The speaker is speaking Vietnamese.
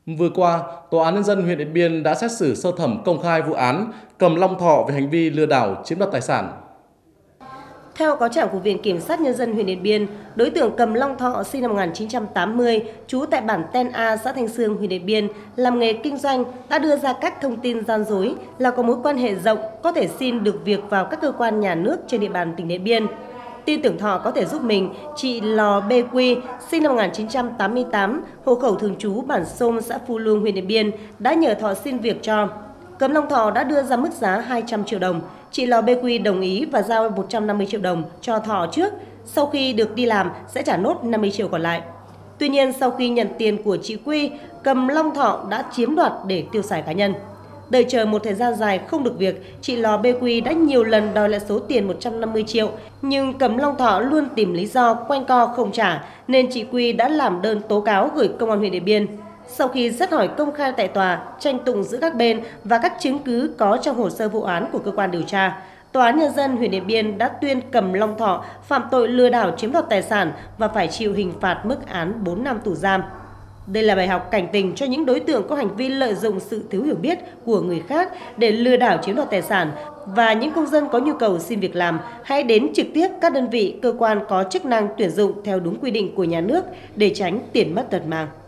Vừa qua, Tòa án Nhân dân huyện Điện Biên đã xét xử sơ thẩm công khai vụ án Cầm Long Thọ về hành vi lừa đảo chiếm đoạt tài sản. Theo cáo trạng của Viện Kiểm sát Nhân dân huyện Điện Biên, đối tượng Cầm Long Thọ sinh năm 1980, trú tại bản Ten A, xã Thanh Sương, huyện Điện Biên, làm nghề kinh doanh, đã đưa ra các thông tin gian dối là có mối quan hệ rộng, có thể xin được việc vào các cơ quan nhà nước trên địa bàn tỉnh Điện Biên. Tin tưởng Thọ có thể giúp mình, chị Lò Bê Quy, sinh năm 1988, hộ khẩu thường trú bản Sôm, xã Phu Luông, huyện Điện Biên, đã nhờ Thọ xin việc cho. Cầm Long Thọ đã đưa ra mức giá 200 triệu đồng. Chị Lò Bê Quy đồng ý và giao 150 triệu đồng cho Thọ trước. Sau khi được đi làm sẽ trả nốt 50 triệu còn lại. Tuy nhiên, sau khi nhận tiền của chị Quy, Cầm Long Thọ đã chiếm đoạt để tiêu xài cá nhân. Đợi chờ một thời gian dài không được việc, chị Lò Bê Quy đã nhiều lần đòi lại số tiền 150 triệu, nhưng Cầm Long Thọ luôn tìm lý do quanh co không trả, nên chị Quy đã làm đơn tố cáo gửi công an huyện Điện Biên. Sau khi xét hỏi công khai tại tòa, tranh tụng giữa các bên và các chứng cứ có trong hồ sơ vụ án của cơ quan điều tra, Tòa án Nhân dân huyện Điện Biên đã tuyên Cầm Long Thọ phạm tội lừa đảo chiếm đoạt tài sản và phải chịu hình phạt mức án 4 năm tù giam. Đây là bài học cảnh tỉnh cho những đối tượng có hành vi lợi dụng sự thiếu hiểu biết của người khác để lừa đảo chiếm đoạt tài sản, và những công dân có nhu cầu xin việc làm hãy đến trực tiếp các đơn vị cơ quan có chức năng tuyển dụng theo đúng quy định của nhà nước để tránh tiền mất tật mang.